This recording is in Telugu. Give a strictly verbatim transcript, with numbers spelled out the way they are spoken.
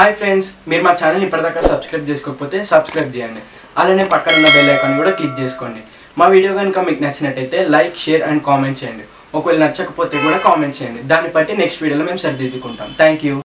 హాయ్ ఫ్రెండ్స్, మీరు మా ఛానల్ ఇప్పటిదాకా సబ్స్క్రైబ్ చేసుకోకపోతే సబ్స్క్రైబ్ చేయండి. అలానే పక్కన ఉన్న బెల్ ఐకాన్ కూడా క్లిక్ చేసుకోండి. మా వీడియో కనుక మీకు నచ్చినట్టయితే లైక్, షేర్ అండ్ కామెంట్ చేయండి. ఒకవేళ నచ్చకపోతే కూడా కామెంట్ చేయండి. దాన్ని బట్టి నెక్స్ట్ వీడియోలో మేము సరిదిద్దుకుంటాం. Thank you.